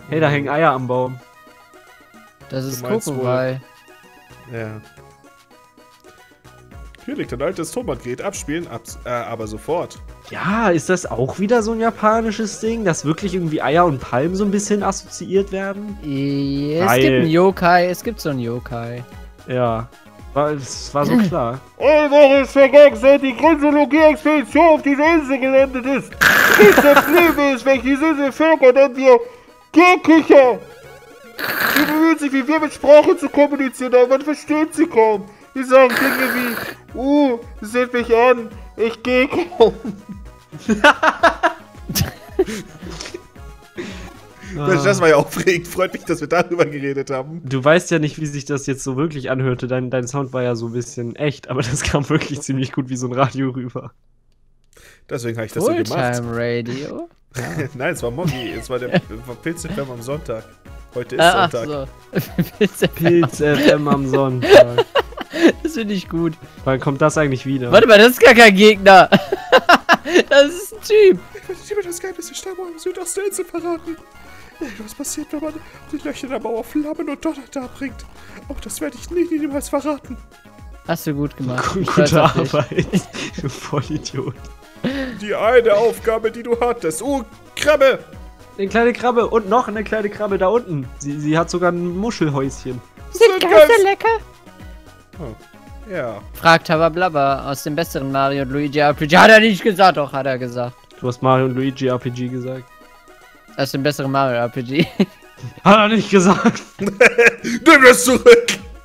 Hey, da hängen Eier am Baum. Das ist Du meinst Kokowai. Ja. Hier liegt ein altes Tonbandgerät. Abspielen, aber sofort. Ja, ist das auch wieder so ein japanisches Ding, dass wirklich irgendwie Eier und Palmen so ein bisschen assoziiert werden? Es gibt einen Yokai, es gibt so einen Yokai. Ja, es war so klar. Eure Vergang, seit die Grenzologie-Expedition auf diese Insel gelandet ist. Nichts geblieben ist, welche diese Völker nennen wir Gekicher. Sie bemühen sich, wie wir mit Sprache zu kommunizieren, aber man versteht sie kaum. Die sagen Dinge wie, seht mich an, ich geh kaum. Das war ja aufregend. Freut mich, dass wir darüber geredet haben. Du weißt ja nicht, wie sich das jetzt so wirklich anhörte. Dein Sound war ja so ein bisschen echt, aber das kam wirklich ziemlich gut wie so ein Radio rüber. Deswegen habe ich das so gemacht. Fulltime Radio? Nein, es war Moggi. Es war der Pilz-FM am Sonntag. Heute ist Sonntag. So. Pilz FM am Sonntag. Das finde ich gut. Wann kommt das eigentlich wieder? Warte mal, das ist gar kein Gegner. Das ist ein Typ. Ich werde dir das Geheimnis der Stammung im Südosten der Insel verraten. Was passiert, wenn man die Löcher der Mauer Flammen und Donner darbringt? Auch das werde ich niemals verraten. Hast du gut gemacht. Gute Arbeit. Du Vollidiot. Die eine Aufgabe, die du hattest. Krabbe! Eine kleine Krabbe und noch eine kleine Krabbe da unten. Sie hat sogar ein Muschelhäuschen. Sind Geister lecker? Oh, ja. Fragt Blabber aus dem besseren Mario und Luigi RPG. Hat er nicht gesagt, doch, hat er gesagt. Du hast Mario und Luigi RPG gesagt. Aus dem besseren Mario RPG. Hat er nicht gesagt. Nimm das zurück!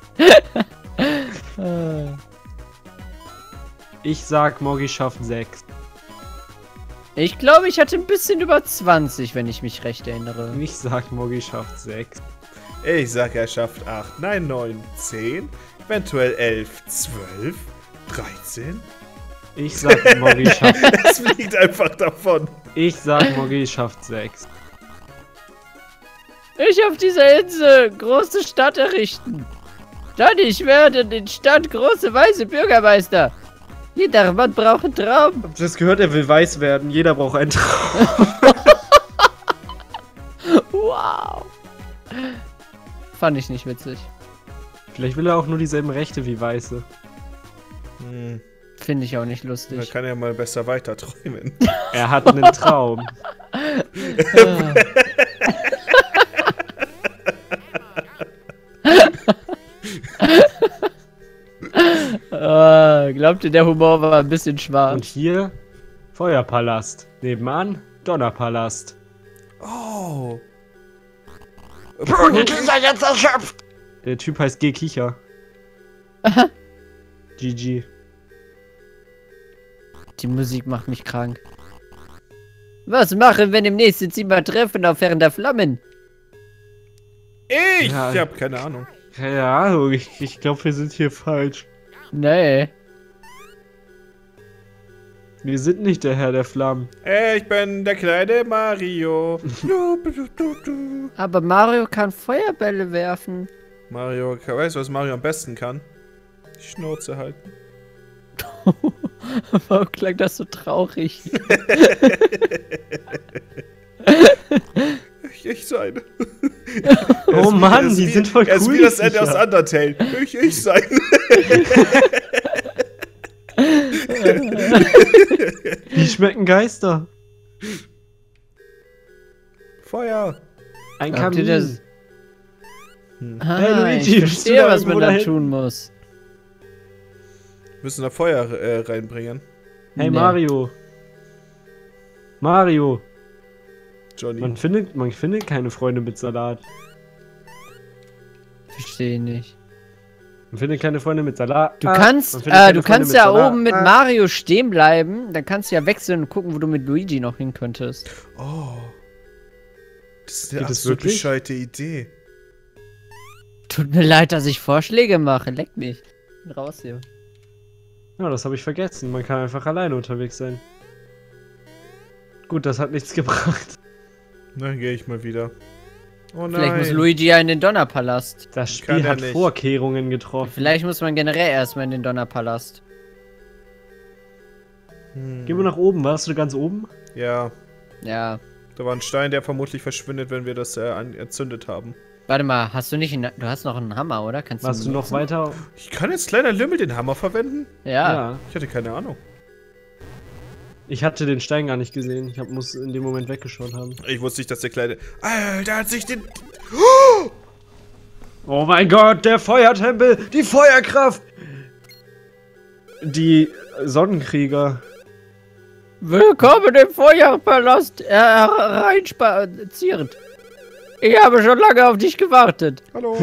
Ich sag, Moggi schafft 6. Ich glaube, ich hatte ein bisschen über 20, wenn ich mich recht erinnere. Ich sag, Moggi schafft 6. Ich sag, er schafft 8, 9, 9, 10, eventuell 11, 12, 13. Ich sag, Moggi schafft... Es fliegt einfach davon. Ich sag, Moggi schafft 6. Ich auf dieser Insel große Stadt errichten. Dann ich werde den Stadt große weiße Bürgermeister. Jeder Mann braucht einen Traum. Habt ihr das gehört? Er will weiß werden. Jeder braucht einen Traum. Wow. Fand ich nicht witzig. Vielleicht will er auch nur dieselben Rechte wie Weiße. Finde ich auch nicht Man lustig. kann ja mal besser weiter träumen. Er hat einen Traum. Glaubt ihr, der Humor war ein bisschen Und schwarz? hier Feuerpalast. Nebenan Donnerpalast. Oh. Der Typ heißt G. Kicher. GG. Die Musik macht mich krank. Was machen, wenn im nächsten Zimmer treffen auf Herren der Flammen? Ich Ja. hab keine Ahnung. Keine Ahnung, ich glaube, wir sind hier falsch. Nee. Wir sind nicht der Herr der Flammen. Ich bin der kleine Mario. Aber Mario kann Feuerbälle werfen. Mario, weißt du, was Mario am besten kann? Die Schnauze halten. Warum klang das so traurig? Ich sein. Oh Mann, die sind voll cool. Er ist wie das Ende aus Undertale. Ich sein. Wie schmecken Geister? Feuer. Ein Habt ihr Kamin. das? Hey, Luigi, ich bist du verstehe, da was man irgendwo da dahin? tun muss. Müssen da Feuer reinbringen. Hey Nee. Mario. Mario. Johnny. Man findet keine Freunde mit Salat. Verstehe nicht. Man findet keine Freunde mit Salat. Du Man kannst, findet keine du Freunde kannst mit ja Salat. oben mit Mario stehen bleiben, dann kannst du ja wechseln und gucken, wo du mit Luigi noch hin könntest. Oh. Das ist eine Geht das absolut wirklich? bescheuerte Idee. Tut mir leid, dass ich Vorschläge mache, leck mich. Bin raus hier. Ja, das habe ich vergessen. Man kann einfach alleine unterwegs sein. Gut, das hat nichts gebracht. Dann gehe ich mal wieder. Oh nein. Vielleicht muss Luigi ja in den Donnerpalast. Das Kann Spiel er hat nicht. Vorkehrungen getroffen. Vielleicht muss man generell erstmal in den Donnerpalast. Gehen wir nach oben. Warst du ganz oben? Ja. Ja. Da war ein Stein, der vermutlich verschwindet, wenn wir das entzündet haben. Warte mal, hast du nicht du hast noch einen Hammer, oder? Kannst Warst du noch benutzen? weiter? Ich kann jetzt kleiner Lümmel den Hammer verwenden? Ja. Ich hatte keine Ahnung. Ich hatte den Stein gar nicht gesehen. Ich muss in dem Moment weggeschaut haben. Ich wusste nicht, dass der kleine... Alter, hat sich den... Oh mein Gott, der Feuertempel! Die Feuerkraft! Die Sonnenkrieger. Willkommen im Feuerpalast hereinspaziert. Ich habe schon lange auf dich gewartet. Hallo.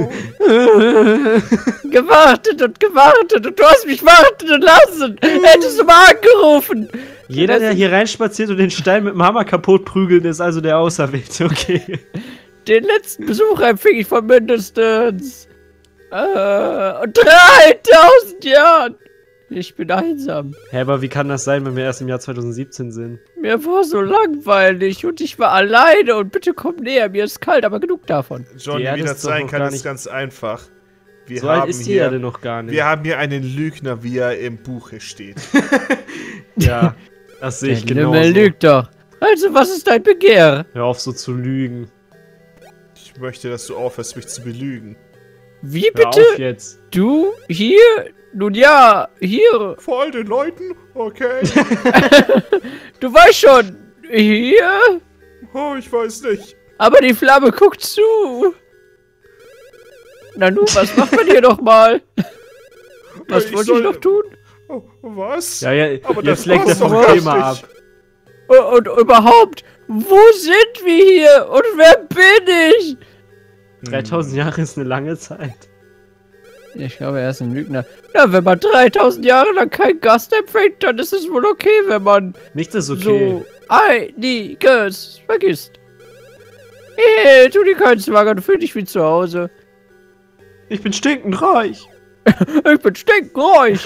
Gewartet und du hast mich warten lassen. Hättest du mal angerufen. Jeder, der hier reinspaziert und den Stein mit dem Hammer kaputt prügelt, ist also der Auserwählte, okay. Den letzten Besuch empfing ich vor mindestens 3000 Jahren. Ich bin einsam. Hä, aber wie kann das sein, wenn wir erst im Jahr 2017 sind? Mir war so langweilig und ich war alleine und bitte komm näher, mir ist kalt, aber genug davon. Johnny, Erde wie das ist doch sein noch kann, gar ist nicht- ganz einfach. Wir So alt haben ist die hier, Erde noch gar nicht. wir haben hier einen Lügner, wie er im Buche steht. Ja, das sehe ich Der genauso. Lümmel lügt doch. Also, was ist dein Begehr? Hör auf so zu lügen. Ich möchte, dass du aufhörst, mich zu belügen. Wie Hör auf bitte? jetzt. Du? Hier? Nun ja, hier. Vor all den Leuten? Okay. Du weißt schon, hier? Oh, ich weiß nicht. Aber die Flamme guckt zu. Na nun, was macht man hier nochmal? Was Ich wollte ich soll- noch tun? Oh, was? Ja, Aber jetzt das lenkt war's er vom doch gar Thema ab. nicht. Und überhaupt, wo sind wir hier? Und wer bin ich? 3000 Jahre ist eine lange Zeit. Ich glaube, er ist ein Lügner. Ja, wenn man 3000 Jahre lang keinen Gast empfängt, dann ist es wohl okay, wenn man Nichts ist okay. so einiges vergisst. Hey, tu dir keinen Zwang an, fühl dich wie zu Hause. Ich bin stinkend reich. Ich bin stinkreich.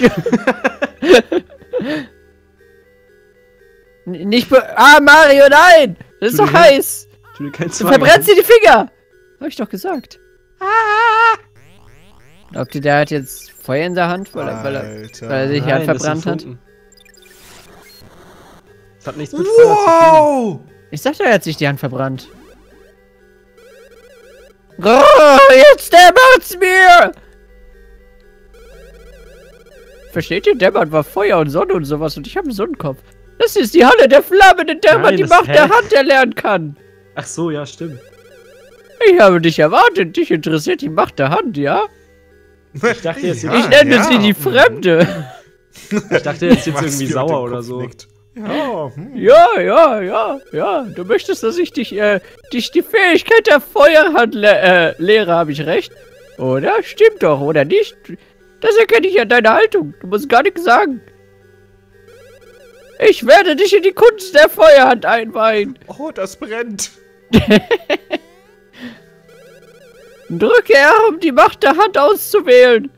Nicht Mario, nein! Das ist Tu doch dir- heiß! Tu dir keinen Du Zwang verbrennst an. dir die Finger! Hab ich doch gesagt. Glaubt ihr, der hat jetzt Feuer in der Hand, weil Alter. er sich die Nein, Hand das sind verbrannt hat? Funken. Das hat nichts mit Feuer zu tun. Wow! Ich sagte, er hat sich die Hand verbrannt. Oh, jetzt dämmert's mir! Versteht ihr? Dämmern war Feuer und Sonne und sowas und ich habe einen Sonnenkopf. Das ist die Halle der Flamme, in der man Nein, die das- Macht der hä? Hand erlernen kann. Ach so, ja, stimmt. Ich habe dich erwartet. Dich interessiert die Macht der Hand, ja? Ich dachte jetzt, Ja, Ich nenne ja. sie die Fremde. Ich dachte jetzt Max, irgendwie wie er sauer mit dem oder Kopf so. nickt. Ja, Ja. Du möchtest, dass ich dich die Fähigkeit der Feuerhand lehre, habe ich recht? Oder? Stimmt doch, oder nicht? Das erkenne ich an deiner Haltung. Du musst gar nichts sagen. Ich werde dich in die Kunst der Feuerhand einweihen. Oh, das brennt. Drücke R, um die Macht der Hand auszuwählen.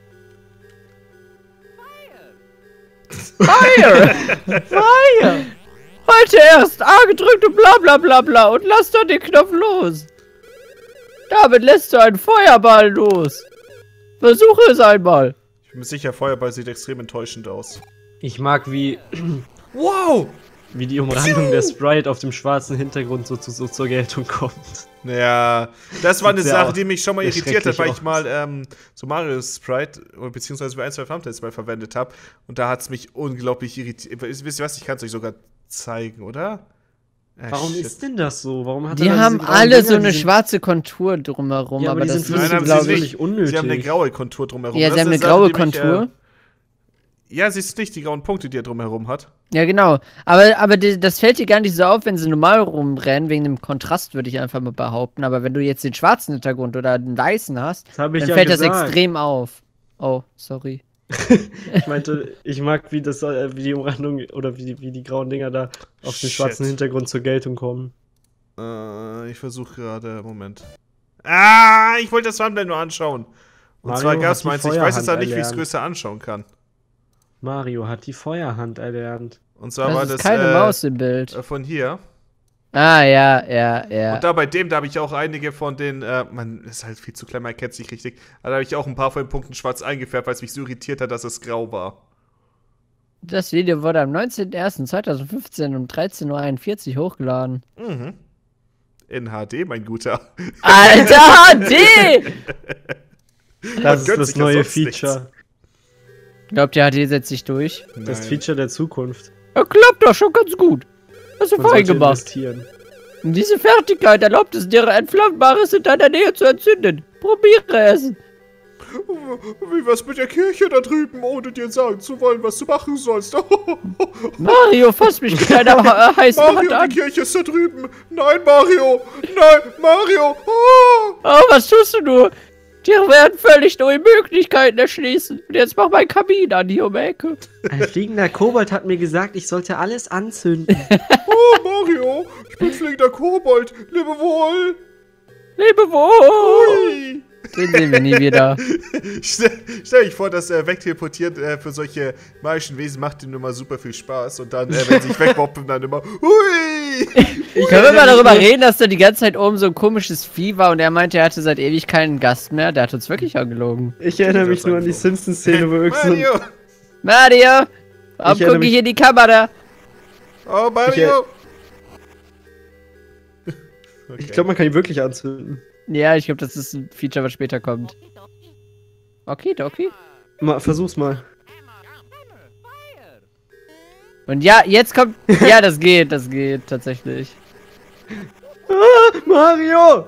Fire! Fire! Heute erst A gedrückt und bla bla bla bla und lass dann den Knopf los. Damit lässt du einen Feuerball los. Versuche es einmal. Ich bin mir sicher, Feuerball sieht extrem enttäuschend aus. Ich mag, wie Wow! die Umrandung der Sprite auf dem schwarzen Hintergrund so zur Geltung kommt. Ja, das war eine Sehr Sache, aus- die mich schon mal sehr irritiert hat, weil ich schrecklich mal so Mario Sprite, beziehungsweise für 1, 2 Thumbnails mal verwendet habe. Und da hat es mich unglaublich irritiert. Wisst ihr was, ich kann es euch sogar zeigen, oder? Warum shit. ist denn das so? Warum hat Die er dann haben diese grauen alle Dinger, so eine die sind- schwarze Kontur drumherum, Ja, aber aber die das sind Nein, ist, haben völlig, sie glaube ich... nicht. völlig unnötig. Sie haben eine graue Kontur drumherum. Ja, Das sie haben ist eine Sache, graue die mich, Kontur. Ja, siehst du nicht die grauen Punkte, die er drumherum hat? Ja, genau. Aber das fällt dir gar nicht so auf, wenn sie normal rumrennen, wegen dem Kontrast, würde ich einfach mal behaupten. Aber wenn du jetzt den schwarzen Hintergrund oder den weißen hast, Das habe ich dann ja fällt gesagt. das extrem auf. Oh, sorry. Ich meinte, ich mag, wie die Umrandung oder wie die grauen Dinger da auf dem Shit. schwarzen Hintergrund zur Geltung kommen. Ich versuche gerade, Moment. Ah, ich wollte das Thumbnail nur anschauen. Und Mario zwar hat gab es die meins, ich weiß jetzt Feuerhand nicht, wie ich es erlernt. größer anschauen kann. Mario hat die Feuerhand erlernt. Und zwar war Das das ist keine Maus im Bild. von hier. Ah, ja. Und da bei dem, da habe ich auch einige von den, man ist halt viel zu klein, man kennt es nicht richtig. Aber da habe ich auch ein paar von den Punkten schwarz eingefärbt, weil es mich so irritiert hat, dass es grau war. Das Video wurde am 19.01.2015 um 13:41 Uhr hochgeladen. Mhm. In HD, mein Guter. Alter, HD! Das ist gönnt das sich ja neue sonst nichts. Feature. Glaubt ihr, HD setzt sich durch? Das Nein. Feature der Zukunft. Ja, klappt doch schon ganz gut. Hast du Man fein sollte gemacht. investieren. Und diese Fertigkeit erlaubt es dir, Entflammbares in deiner Nähe zu entzünden. Probiere es. Wie was mit der Kirche da drüben, ohne dir sagen zu wollen, was du machen sollst? Mario, fass mich mit deiner heißen Hand Mario, an. die Kirche ist da drüben. Nein, Mario. Nein, Mario. Oh, was tust du nur? Dir werden völlig neue Möglichkeiten erschließen. Und jetzt mach mein Kamin an die Ecke. Ein fliegender Kobold hat mir gesagt, ich sollte alles anzünden. Oh, Mario. Ich bin fliegender Kobold. Lebe wohl. Lebe wohl. Ui. Den sehen wir nie wieder. Stell dich vor, das Wegteleportieren für solche magischen Wesen macht ihnen immer super viel Spaß. Und dann, wenn sie sich wegwoppen, dann immer Hui! Können wir mal darüber reden, dass da die ganze Zeit oben so ein komisches Vieh war und er meinte, er hatte seit ewig keinen Gast mehr? Der hat uns wirklich angelogen. Ich erinnere mich nur an die Simpsons-Szene, wo irgend so ein Mario! Mario! Warum Ich erinnere gucke ich mich- in die Kamera? Oh, Mario! Okay. Ich glaube, man kann ihn wirklich anzünden. Ja, ich glaube, das ist ein Feature, was später kommt. Okay. Versuch's mal. Und ja, jetzt kommt... Ja, das geht tatsächlich. Mario!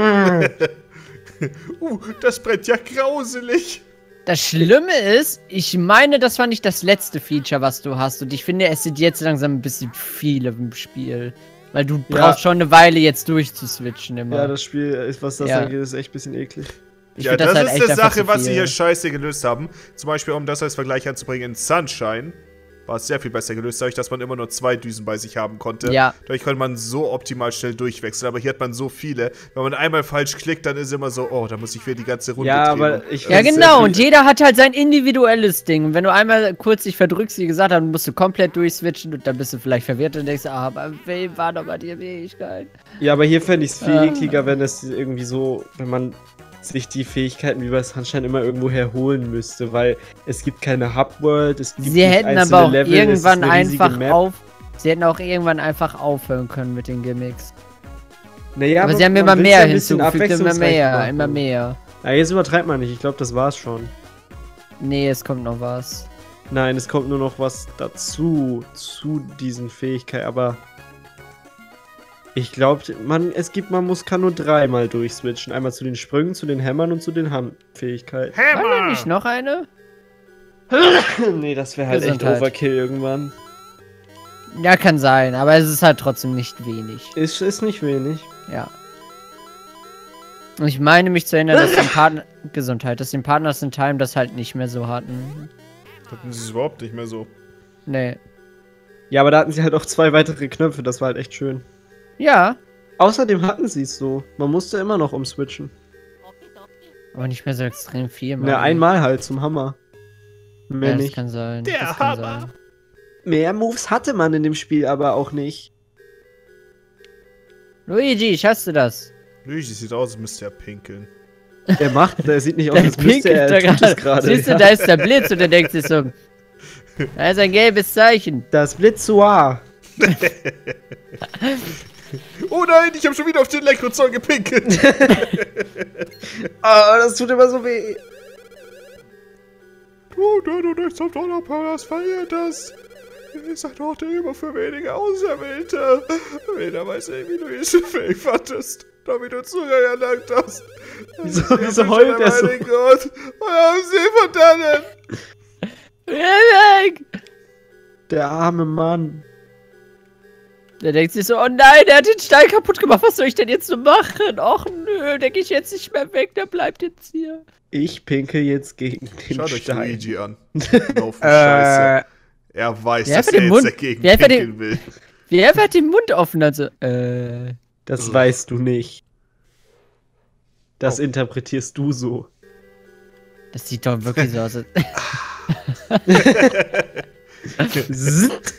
Das brennt ja grauselig. Das Schlimme ist, ich meine, das war nicht das letzte Feature, was du hast. Und ich finde, es sind jetzt langsam ein bisschen viele im Spiel. Weil du brauchst schon eine Weile jetzt durchzuswitchen immer. Ja, das Spiel, was das Ja. angeht, ist echt ein bisschen eklig. Ich Ja, find das halt ist echt eine einfach Sache, zu was sie viel. hier scheiße gelöst haben. Zum Beispiel, um das als Vergleich anzubringen, in Sunshine war es sehr viel besser gelöst, dadurch, dass man immer nur 2 Düsen bei sich haben konnte. Ja. Dadurch konnte man so optimal schnell durchwechseln, aber hier hat man so viele. Wenn man einmal falsch klickt, dann ist immer so, oh, da muss ich wieder die ganze Runde Ja, drehen. aber ich- Ja, Das ist genau, sehr und viel- jeder hat halt sein individuelles Ding. Und wenn du einmal kurz dich verdrückst, wie gesagt, dann musst du komplett durchswitchen und dann bist du vielleicht verwirrt und denkst, ah, aber wem war doch mal die Fähigkeit? Ja, aber hier fände ich es viel Ah. ekliger, wenn es irgendwie so, wenn man sich die Fähigkeiten wie bei Sunshine immer irgendwo herholen müsste, weil es gibt keine Hubworld, es gibt Sie nicht hätten einzelne aber auch Level, es ist irgendwann eine riesige einfach Map. Sie hätten auch irgendwann einfach aufhören können mit den Gimmicks. Naja, aber sie haben man immer will's mehr ja ein bisschen hinzugefügt, immer abwechslungsreich mehr, machen. immer mehr. Ja, jetzt übertreibt man nicht, ich glaube, das war's schon. Nee, es kommt noch was. Nein, es kommt nur noch was dazu, zu diesen Fähigkeiten, aber ich glaube, man muss kann nur 3-mal durchswitchen. Einmal zu den Sprüngen, zu den Hämmern und zu den Handfähigkeiten. War da nicht noch eine? Nee, das wäre halt echt Gesundheit. Overkill irgendwann. Ja, kann sein, aber es ist halt trotzdem nicht wenig. Ist nicht wenig. Ja. Und ich meine mich zu erinnern, dass den Partners in Time das halt nicht mehr so hatten. Hatten sie es überhaupt nicht mehr so. Nee. Ja, aber da hatten sie halt auch 2 weitere Knöpfe, das war halt echt schön. Ja, Außerdem hatten sie es so. Man musste immer noch umswitchen. aber nicht mehr so extrem viel. Na, einmal halt zum Hammer. Mehr Ja, das nicht. kann sein. Der das kann Hammer. sein. Mehr Moves hatte man in dem Spiel aber auch nicht. Luigi, schaffst du das? Luigi sieht aus, als müsste er pinkeln. Der sieht nicht aus, Der als müsste er, pinkelt er tut da es gerade. Siehst du, ja. da ist der Blitz und der denkt sich so. Da ist ein gelbes Zeichen. Das Blitzoir. Oh nein, ich habe schon wieder auf den Elektrozaun gepinkelt. Oh, das tut immer so weh. Du, $99 was verliert das? Ihr seid auch der immer für wenige Auserwählte. Weder weiß ich, wie du diese fähig fandest. Da wie du Zugang erlangt hast. Wieso heult er so? Mein Gott, und haben sie verdannen. Weg! Der arme Mann. Der denkt sich so, oh nein, der hat den Stein kaputt gemacht. Was soll ich denn jetzt so machen? Och nö, der geht jetzt nicht mehr weg, der bleibt jetzt hier. Ich pinkel jetzt gegen den Schaut euch Stein. Luigi an. Laufen Scheiße. Er weiß, Wer dass hat er den jetzt Mund- dagegen wer hat den- pinkeln will. Wer hat den Mund offen? Also, Das weißt du nicht. Das Oh. interpretierst du so. das sieht doch wirklich so aus. Zzt.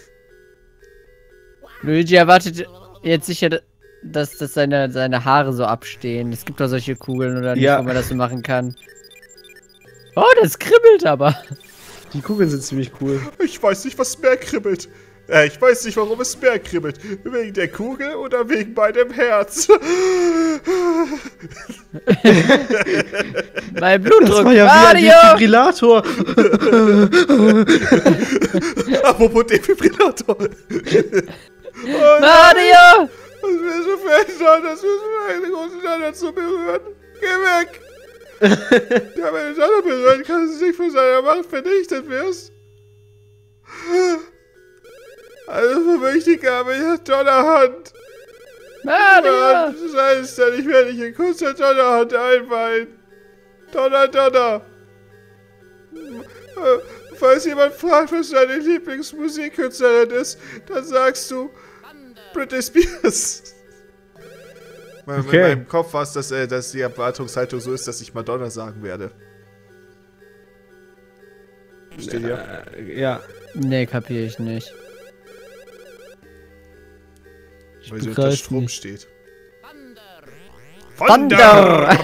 Luigi erwartet jetzt sicher, dass seine Haare so abstehen. Es gibt doch solche Kugeln oder nicht, Ja. wo man das so machen kann. Oh, das kribbelt aber. Die Kugeln sind ziemlich cool. Ich weiß nicht, was mehr kribbelt. Ich weiß nicht, warum es mehr kribbelt. Wegen der Kugel oder wegen meinem Herz? Mein Blutdruck. Das war ja wie ein Defibrillator. Apropos Defibrillator. Mario! Das wäre so verändert, das wäre so eine große Sonne zu berühren. Geh weg! Ja, wenn du Sonne berühren kannst, du nicht von seiner Macht vernichtet wirst. Also vermöchte ich aber ich hat Donnerhand. Mario! Das heißt dann, ich werde dich in Kunst der Donnerhand einweihen. Donner, Donner. Falls jemand fragt, was deine Lieblingsmusikkünstlerin ist, dann sagst du Britney Spears. In meinem Kopf war es, dass die Erwartungshaltung so ist, dass ich Madonna sagen werde. Steht hier? Ja. Nee, kapier ich nicht. Weil sie unter Strom nicht. steht. Thunder!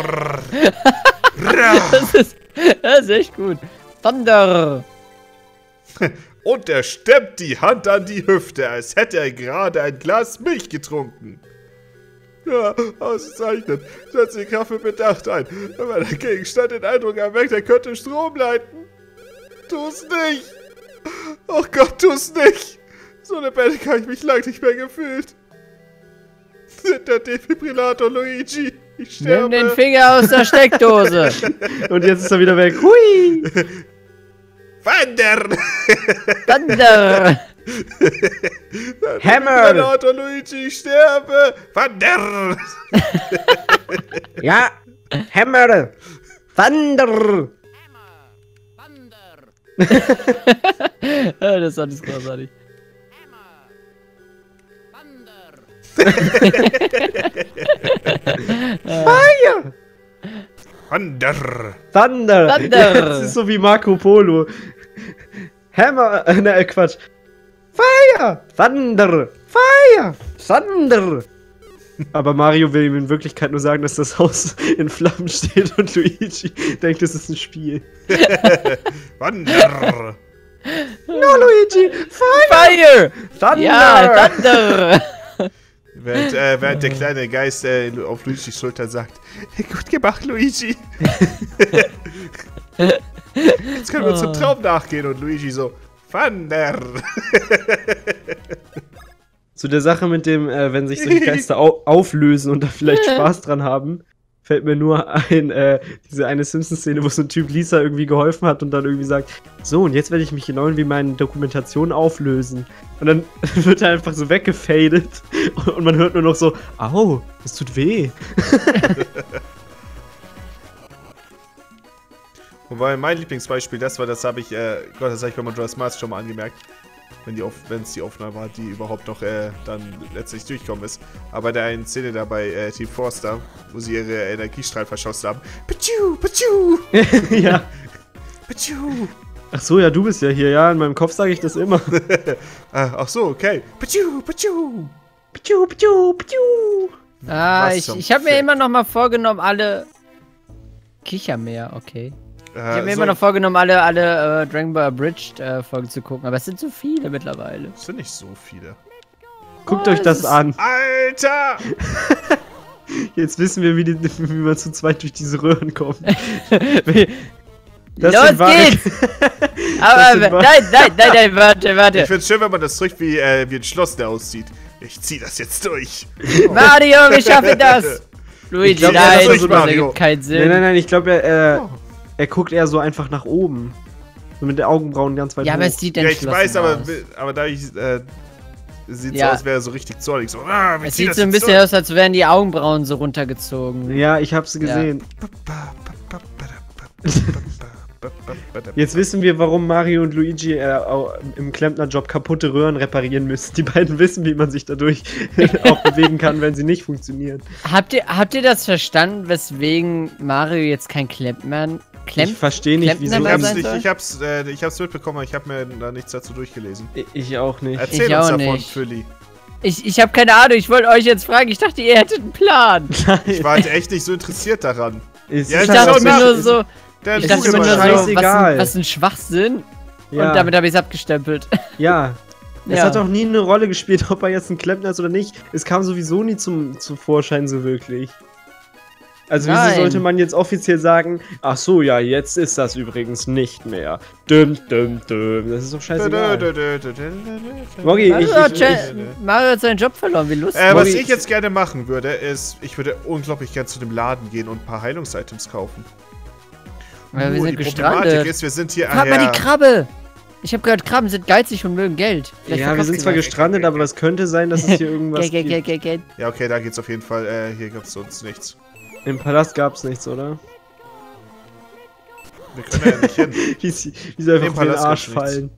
Das ist echt gut. Thunder! Und er stemmt die Hand an die Hüfte, als hätte er gerade ein Glas Milch getrunken. Ja, ausgezeichnet. Setz die Kraft mit Bedacht ein. Wenn der Gegenstand den Eindruck erweckt, er könnte Strom leiten. Tu's nicht! Oh Gott, tu's nicht! So lebendig habe ich mich lange nicht mehr gefühlt. Der Defibrillator, Luigi. Ich sterbe. Nimm den Finger aus der Steckdose. Und jetzt ist er wieder weg. Hui! Thunder! Thunder! Hammer! Defibrillator, Luigi, ich sterbe. Thunder! Ja! Hammer! Thunder! Ja, das war alles großartig. Fire! Thunder! Thunder! Thunder! Das ist so wie Marco Polo. Hammer! Ne, Quatsch. Fire! Thunder! Fire! Thunder! Aber Mario will ihm in Wirklichkeit nur sagen, dass das Haus in Flammen steht und Luigi denkt, es ist ein Spiel. Thunder! No, Luigi! Fire! Fire! Thunder! Ja, Thunder! Während der kleine Geist auf Luigis Schulter sagt, gut gemacht, Luigi. Jetzt können wir zum Traum nachgehen und Luigi so, Thunder. Zu der Sache mit dem, wenn sich solche Geister auflösen und da vielleicht Spaß dran haben, fällt mir nur ein, diese eine Simpsons-Szene, wo so ein Typ Lisa irgendwie geholfen hat und dann irgendwie sagt, so, und jetzt werde ich mich genau wie meine Dokumentation auflösen. Und dann wird er einfach so weggefadet und man hört nur noch so, au, es tut weh. Wobei mein Lieblingsbeispiel, das habe ich bei Majora's Mask schon mal angemerkt. Wenn es die Aufnahme war, die überhaupt noch dann letztlich durchgekommen ist. Aber da eine Szene da bei Team Forster, wo sie ihre Energiestrahlen verschossen haben. Pichu, pichu! Ja. Pichu! Ach so, ja, du bist ja hier, ja, in meinem Kopf sage ich das immer. Ach so, okay. Pichu, pichu! Pichu, pichu, pichu. Ich habe mir immer noch mal vorgenommen, alle... Kichermeer, okay. Ich habe mir immer noch vorgenommen, alle Dragon Ball Abridged Folgen zu gucken, aber es sind so viele mittlerweile. Es sind nicht so viele. Guckt euch das an. Alter! Jetzt wissen wir, wie man zu zweit durch diese Röhren kommt. Los geht's! Aber nein, warte. Ich find's schön, wenn man das drückt, wie ein Schloss, der aussieht. Ich zieh das jetzt durch. Mario, wir schaffen das! Luigi, glaub, nein, das ist das Mario. ergibt keinen Sinn. Nein, ich glaube, er guckt eher so einfach nach oben. So mit den Augenbrauen ganz weit Ja, hoch. aber es sieht Ja, ich weiß, aus. aber da sieht so Ja. aus, als wäre er so richtig zornig. So, Es sieht so ein bisschen aus, als wären die Augenbrauen so runtergezogen. Ja, ich hab's gesehen. Jetzt wissen wir, warum Mario und Luigi im Klempnerjob kaputte Röhren reparieren müssen. Die beiden wissen, wie man sich dadurch auch bewegen kann, wenn sie nicht funktionieren. Habt ihr das verstanden, weswegen Mario jetzt kein Klempner... Ich verstehe nicht, wieso. Ich hab's mitbekommen, aber ich habe mir da nichts dazu durchgelesen. Ich auch nicht. Erzähl Ich uns auch davon, nicht. Fülli. Ich habe keine Ahnung, ich wollte euch jetzt fragen. Ich dachte, ihr hättet einen Plan. Ich war halt echt nicht so interessiert daran. Es Ja, ist Ich das halt dachte ist mir auch nur so... Der Ich dachte mir nur Fußball- so, scheißegal. was ein Schwachsinn. Ja. Und damit habe ich es abgestempelt. Ja. Es Ja. hat auch nie eine Rolle gespielt, ob er jetzt ein Klempner ist oder nicht. Es kam sowieso nie zum Vorschein so wirklich. Also wieso Nein. sollte man jetzt offiziell sagen, ach so, ja, jetzt ist das übrigens nicht mehr. Düm. Das ist doch scheißegal. Moggi, Mario hat seinen Job verloren, wie lustig. Was Moggi- ich jetzt gerne machen würde, ist, ich würde unglaublich gerne zu dem Laden gehen und ein paar Heilungsitems kaufen. Ja, wir Nur sind die Problematik gestrandet. ist, wir sind hier Frag mal die Krabbe! Ich habe gehört, Krabben sind geizig und mögen Geld. Vielleicht Ja, wir verkauft sind sie zwar was. gestrandet, aber es könnte sein, dass es hier irgendwas gibt. Geld. Ja, okay, da geht's auf jeden Fall. Hier gibt's sonst nichts. Im Palast gab's nichts, oder? Wir können ja nicht hin. Wie sie einfach Im auf den Palast Arsch gibt's nichts. fallen.